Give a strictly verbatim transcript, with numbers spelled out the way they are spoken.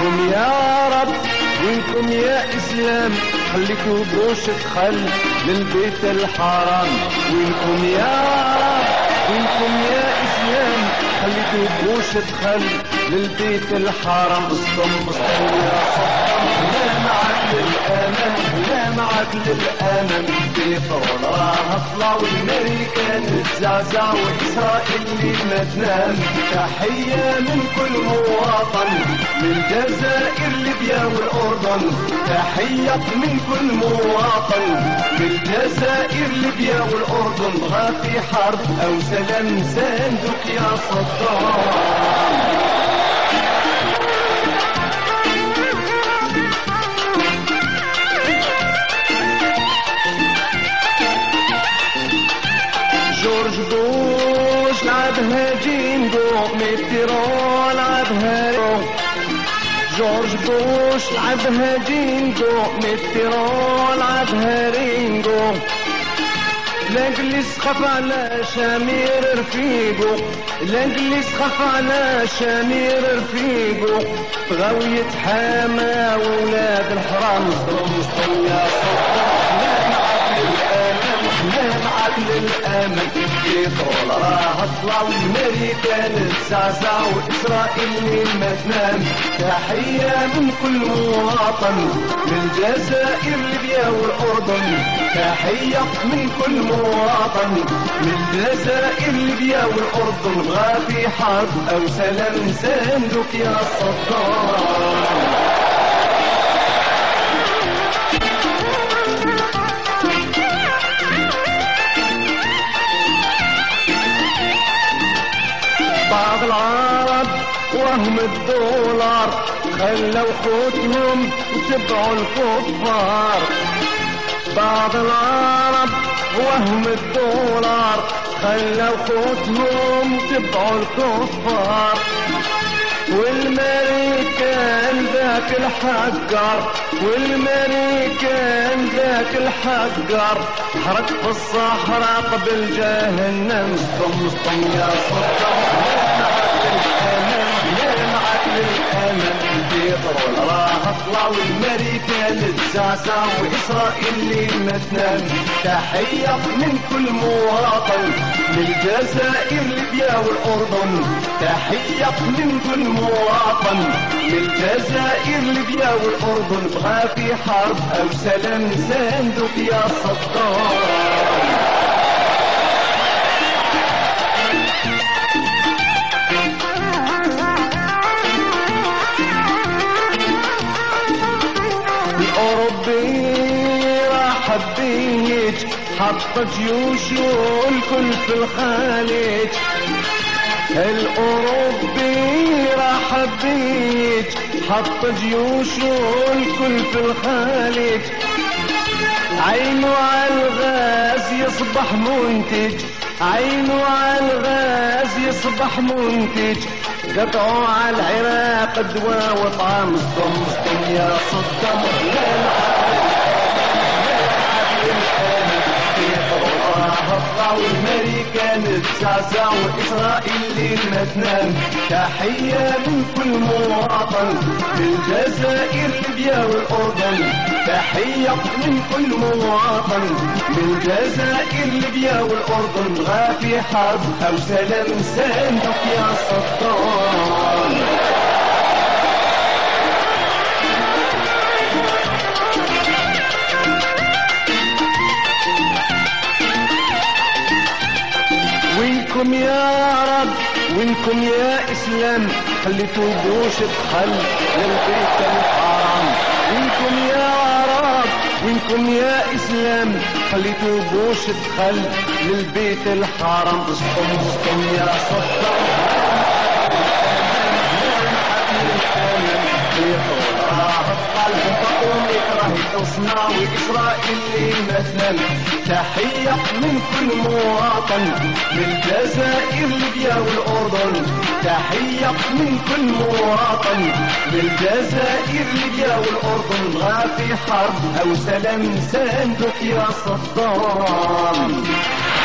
وينكم يا رب وينكم يا إسلام خليتوا بوش دخل للبيت الحرام. وينكم يا رب وينكم يا إسلام خليتوا بوش دخل للبيت الحرام. اسطم اسطم يا صدام لا معك للأمان لا معك للأمان. بيطول راه طلع والأمريكان تزعزع وإسرائيل اللي ما تنام. تحية من كل مواطن من الجزائر ليبيا والأردن. تحية من كل مواطن من الجزائر ليبيا والأردن. بغا في حرب أو سلام ساندك يا صدام. جورج بوش لعبها جينجو ميتيرو لعبها رو. جورج بوش لعبها جينجو ميتيرو لعبها رينجو. الانجليز خاف على شامير رفيقو. الانجليز خاف على شامير رفيقو. بغاو يتحامى وولاد الحرام. صدام صدام يا صدام لا معك للأمل. بيطول راه طلع والأمريكان تزعزع وإسرائيل اللي ما تنام. تحية من كل مواطن من الجزائر ليبيا والأردن. تحية من كل مواطن من الجزائر ليبيا والأردن. بغا في حرب أو سلام ساندك يا صدام. بعض العرب وهم الدولار خلوا خوتهم وتبعوا الكفار. بعض العرب وهم الدولار خلوا خوتهم وتبعوا الكفار. والمريكان ذاك الحقر والمريكان ذاك الحقر حرق في الصحراء قبل جهنم. صدم صدم يا صدام لا معك للأمل. بيطول راه طلع والأمريكان تزعزع وإسرائيل اللي ما تنام. تحية من كل مواطن من الجزائر ليبيا والأردن. تحية من كل مواطن من الجزائر ليبيا والأردن. بغا في حرب أو سلام ساندك يا صدام. الأوروبي راح بيج حط جيوشه الكل في الخليج. الأوروبي راح بيج حط جيوشه الكل في الخليج. عينه على الغاز يصبح منتج. عينه على الغاز يصبح منتج. قطعوا على العراق دواء وطعام. صدام صدام يا صدام طلعوا الأمريكان تزعزع وإسرائيل اللي ما تنام. تحية من كل مواطن من الجزائر ليبيا والأردن. تحية من كل مواطن من الجزائر ليبيا والأردن. بغا في حرب أو سلام ساندك يا صدام. وينكم يا رب وينكم يا إسلام خليتوا بوش دخل للبيت الحرام. وينكم يا رب وينكم يا إسلام خليتوا بوش دخل للبيت الحرام. اسطم اسطم يا صدام تصنع وإسرائيل مثلا. تحية من كل مواطن من الجزائر ليبيا والأردن. تحية من كل مواطن من الجزائر ليبيا والأردن. بغا في حرب أو سلام ساندك يا صدام.